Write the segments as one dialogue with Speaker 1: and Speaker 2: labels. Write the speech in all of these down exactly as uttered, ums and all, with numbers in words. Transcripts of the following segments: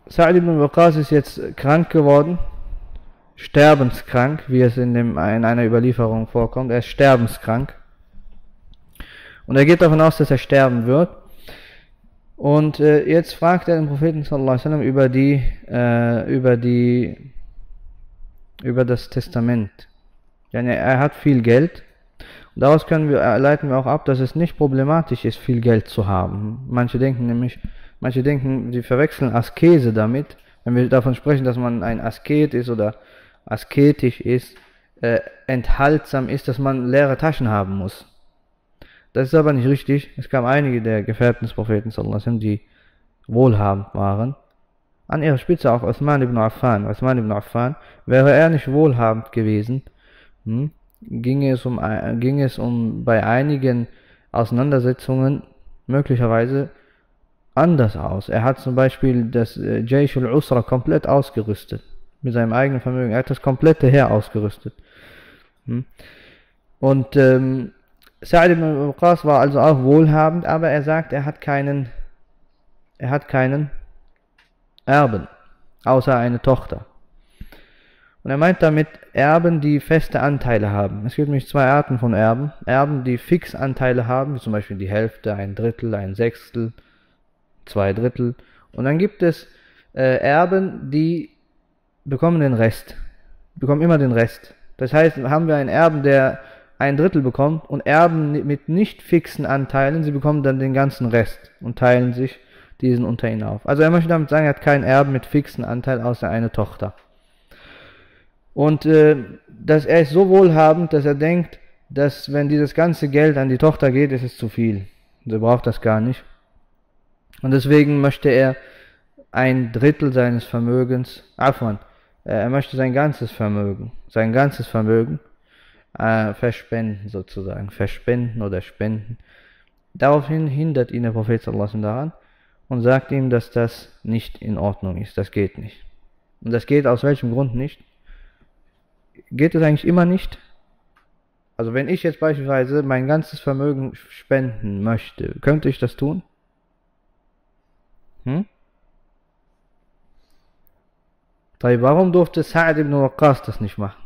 Speaker 1: Sa'd ibn Waqqas ist jetzt krank geworden, sterbenskrank, wie es in, dem, in einer Überlieferung vorkommt. Er ist sterbenskrank. Und er geht davon aus, dass er sterben wird. Und äh, jetzt fragt er den Propheten sallallahu alaihi wasallam über die, äh, über die, über das Testament. Ja, er hat viel Geld. Und daraus können wir, leiten wir auch ab, dass es nicht problematisch ist, viel Geld zu haben. Manche denken nämlich, manche denken, die verwechseln Askese damit. Wenn wir davon sprechen, dass man ein Asket ist oder asketisch ist, äh, enthaltsam ist, dass man leere Taschen haben muss. Das ist aber nicht richtig. Es gab einige der Gefährten des Propheten sallallahu alaihi wasallam, die wohlhabend waren. An ihrer Spitze auch Uthman ibn Affan. Uthman ibn Affan, wäre er nicht wohlhabend gewesen, hm, ging es um, ging es um bei einigen Auseinandersetzungen möglicherweise anders aus. Er hat zum Beispiel das äh, Jaysh al-Usra komplett ausgerüstet. Mit seinem eigenen Vermögen. Er hat das komplette Heer ausgerüstet. Hm. Und ähm, Sa'd ibn Waqqas war also auch wohlhabend, aber er sagt, er hat keinen, er hat keinen Erben, außer eine Tochter. Und er meint damit Erben, die feste Anteile haben. Es gibt nämlich zwei Arten von Erben. Erben, die Fixanteile haben, wie zum Beispiel die Hälfte, ein Drittel, ein Sechstel, zwei Drittel. Und dann gibt es äh, Erben, die bekommen den Rest, bekommen immer den Rest. Das heißt, haben wir einen Erben, der ein Drittel bekommt, und Erben mit nicht fixen Anteilen, sie bekommen dann den ganzen Rest und teilen sich diesen unter ihnen auf. Also er möchte damit sagen, er hat keinen Erben mit fixen Anteil, außer eine Tochter. Und äh, dass er ist so wohlhabend, dass er denkt, dass wenn dieses ganze Geld an die Tochter geht, ist es zu viel. Sie braucht das gar nicht. Und deswegen möchte er ein Drittel seines Vermögens, Afwan, er möchte sein ganzes Vermögen, sein ganzes Vermögen äh, verspenden sozusagen, verspenden oder spenden. Daraufhin hindert ihn der Prophet sallallahu alaihi wasallam daran und sagt ihm, dass das nicht in Ordnung ist, das geht nicht. Und das geht aus welchem Grund nicht? Geht es eigentlich immer nicht? Also wenn ich jetzt beispielsweise mein ganzes Vermögen spenden möchte, könnte ich das tun? Hm? Warum durfte Sa'd ibn Waqqas das nicht machen?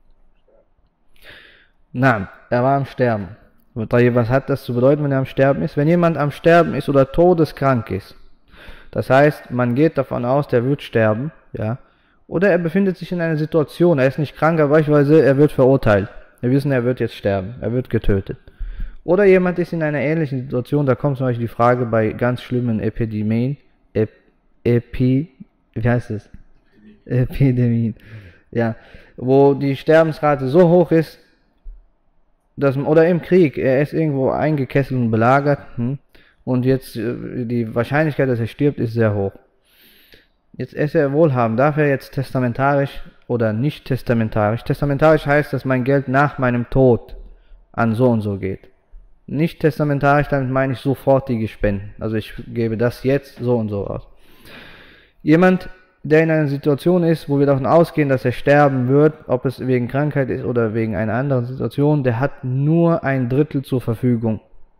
Speaker 1: Nein, er war am Sterben. Was hat das zu bedeuten, wenn er am Sterben ist? Wenn jemand am Sterben ist oder todeskrank ist, das heißt, man geht davon aus, der wird sterben, ja, oder er befindet sich in einer Situation, er ist nicht krank, aber beispielsweise er wird verurteilt. Wir wissen, er wird jetzt sterben, er wird getötet. Oder jemand ist in einer ähnlichen Situation, da kommt zum Beispiel die Frage bei ganz schlimmen Epidemien, Ep Epi, wie heißt es? Epidemien, ja, wo die Sterbensrate so hoch ist, dass, oder im Krieg, er ist irgendwo eingekesselt und belagert, hm, und jetzt die Wahrscheinlichkeit, dass er stirbt, ist sehr hoch. Jetzt ist er wohlhabend, darf er jetzt testamentarisch oder nicht testamentarisch? Testamentarisch heißt, dass mein Geld nach meinem Tod an so und so geht. Nicht testamentarisch, damit meine ich sofortige Spenden. Also ich gebe das jetzt so und so aus. Jemand, der in einer Situation ist, wo wir davon ausgehen, dass er sterben wird, ob es wegen Krankheit ist oder wegen einer anderen Situation, der hat nur ein Drittel zur Verfügung.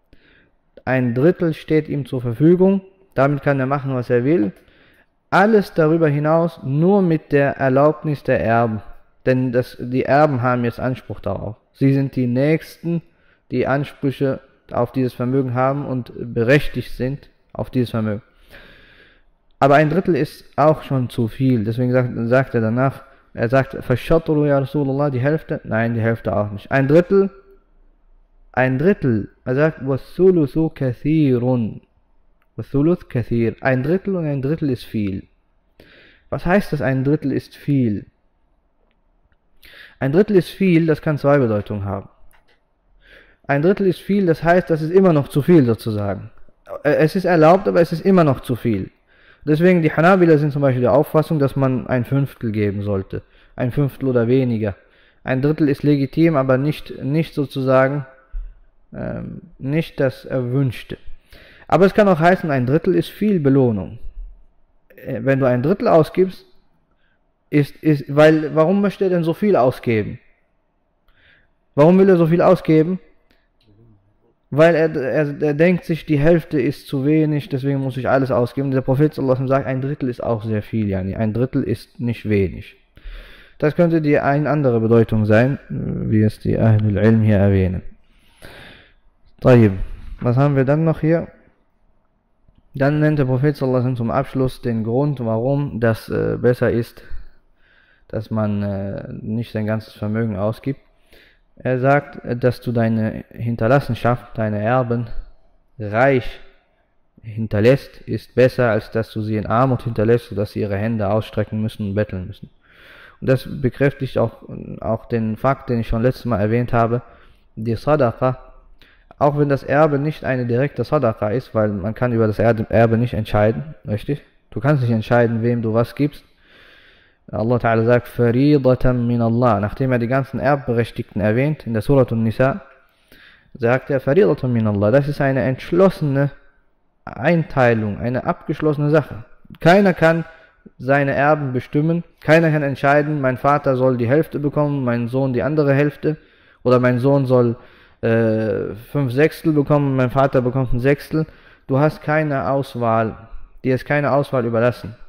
Speaker 1: Ein Drittel steht ihm zur Verfügung, damit kann er machen, was er will. Alles darüber hinaus nur mit der Erlaubnis der Erben. Denn das, die Erben haben jetzt Anspruch darauf. Sie sind die Nächsten, die Ansprüche auf dieses Vermögen haben und berechtigt sind auf dieses Vermögen. Aber ein Drittel ist auch schon zu viel. Deswegen sagt, sagt er danach, er sagt, Fashatru ya Rasulullah, die Hälfte? Nein, die Hälfte auch nicht. Ein Drittel, ein Drittel, er sagt, Wathuluthu kathirun. Wathuluth kathir. Ein Drittel und ein Drittel ist viel. Was heißt das, ein Drittel ist viel? Ein Drittel ist viel, das kann zwei Bedeutungen haben. Ein Drittel ist viel, das heißt, das ist immer noch zu viel sozusagen. Es ist erlaubt, aber es ist immer noch zu viel. Deswegen, die Hanabila sind zum Beispiel der Auffassung, dass man ein Fünftel geben sollte. Ein Fünftel oder weniger. Ein Drittel ist legitim, aber nicht, nicht sozusagen, ähm, nicht das Erwünschte. Aber es kann auch heißen, ein Drittel ist viel Belohnung. Wenn du ein Drittel ausgibst, ist, ist, weil, warum möchte er denn so viel ausgeben? Warum will er so viel ausgeben? weil er, er, er denkt sich, die Hälfte ist zu wenig, deswegen muss ich alles ausgeben. Der Prophet sallallahu alaihi wasallam sagt, ein Drittel ist auch sehr viel, yani ein Drittel ist nicht wenig. Das könnte die eine andere Bedeutung sein, wie es die Ahlul Ilm hier erwähnen. طيب, was haben wir dann noch hier? Dann nennt der Prophet sallallahu alaihi wasallam zum Abschluss den Grund, warum das äh, besser ist, dass man äh, nicht sein ganzes Vermögen ausgibt. Er sagt, dass du deine Hinterlassenschaft, deine Erben reich hinterlässt, ist besser, als dass du sie in Armut hinterlässt, sodass sie ihre Hände ausstrecken müssen und betteln müssen. Und das bekräftigt auch, auch den Fakt, den ich schon letztes Mal erwähnt habe, die Sadaqa, auch wenn das Erbe nicht eine direkte Sadaqa ist, weil man kann über das Erbe nicht entscheiden, richtig? Du kannst nicht entscheiden, wem du was gibst. Allah Ta'ala sagt, Faridatan min Allah. Nachdem er die ganzen Erbberechtigten erwähnt, in der Surah An-Nisa, sagt er, Faridatan min Allah. Das ist eine entschlossene Einteilung, eine abgeschlossene Sache. Keiner kann seine Erben bestimmen, keiner kann entscheiden, mein Vater soll die Hälfte bekommen, mein Sohn die andere Hälfte, oder mein Sohn soll äh, fünf Sechstel bekommen, mein Vater bekommt ein Sechstel. Du hast keine Auswahl, dir ist keine Auswahl überlassen.